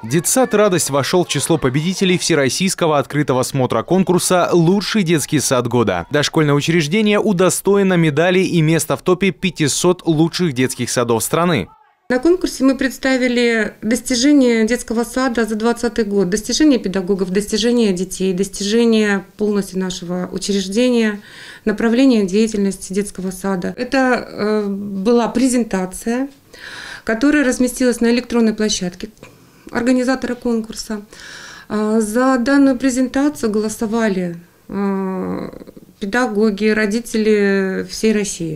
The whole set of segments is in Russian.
Детсад «Радость» вошел в число победителей всероссийского открытого смотра конкурса «Лучший детский сад года». Дошкольное учреждение удостоено медали и места в топе 500 лучших детских садов страны. На конкурсе мы представили достижения детского сада за 2020 год, достижения педагогов, достижения детей, достижения полностью нашего учреждения, направления деятельности детского сада. Это была презентация, которая разместилась на электронной площадке организатора конкурса. За данную презентацию голосовали педагоги, родители всей России.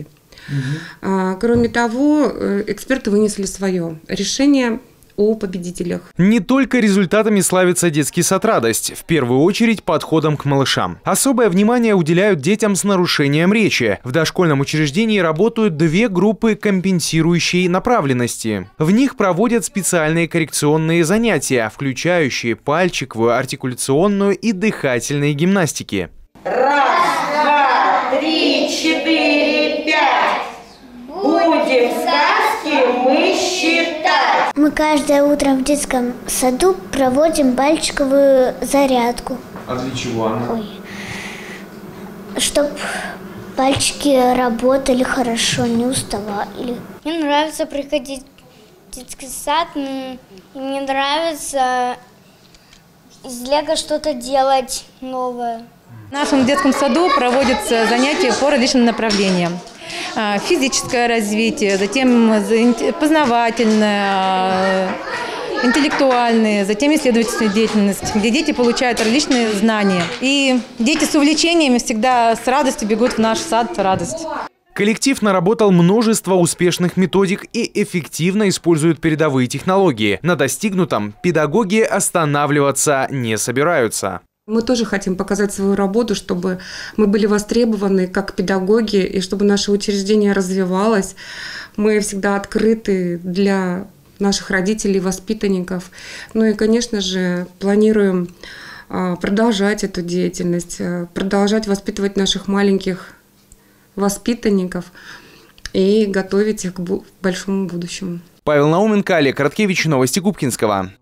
Кроме того, эксперты вынесли свое решение о победителях. Не только результатами славится детский сад «Радость», в первую очередь подходом к малышам. Особое внимание уделяют детям с нарушением речи. В дошкольном учреждении работают две группы компенсирующей направленности. В них проводят специальные коррекционные занятия, включающие пальчиковую, артикуляционную и дыхательные гимнастики. Раз, два, три, четыре, пять. Будем сказки мы считать. Мы каждое утро в детском саду проводим пальчиковую зарядку. А для чего она? Чтобы пальчики работали хорошо, не уставали. Мне нравится приходить в детский сад, и мне нравится из лего что-то делать новое. В нашем детском саду проводятся занятия по различным направлениям. Физическое развитие, затем познавательное, интеллектуальное, затем исследовательская деятельность, где дети получают различные знания. И дети с увлечениями всегда с радостью бегут в наш сад «Радость». Коллектив наработал множество успешных методик и эффективно использует передовые технологии. На достигнутом педагоги останавливаться не собираются. Мы тоже хотим показать свою работу, чтобы мы были востребованы как педагоги и чтобы наше учреждение развивалось. Мы всегда открыты для наших родителей, воспитанников. Ну и, конечно же, планируем продолжать эту деятельность, продолжать воспитывать наших маленьких воспитанников и готовить их к большому будущему. Павел Науменко, Олег Короткевич, новости Губкинского.